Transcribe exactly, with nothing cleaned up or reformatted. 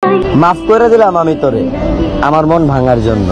মাফ করে দিলাম আমি তোরে আমার মন ভাঙার জন্য।